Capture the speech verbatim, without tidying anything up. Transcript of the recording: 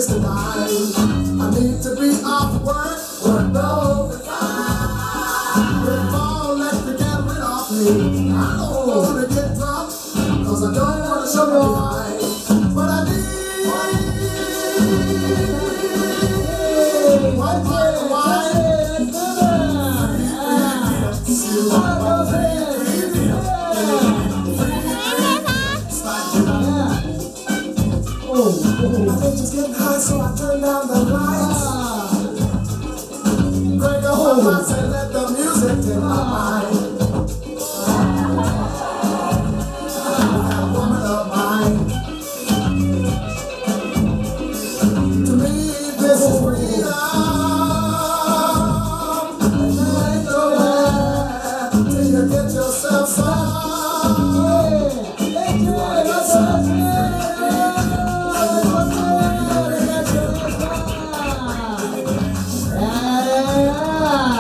is to die. I need to be off work, work the overtime. If all let the get rid of me, I don't wanna get drunk, cause I don't wanna show me high. But I need one part of wine. I just getting high, so I turn down the lights. Break a whole house and let the music take my mind. That woman of mine. To me, this is freedom.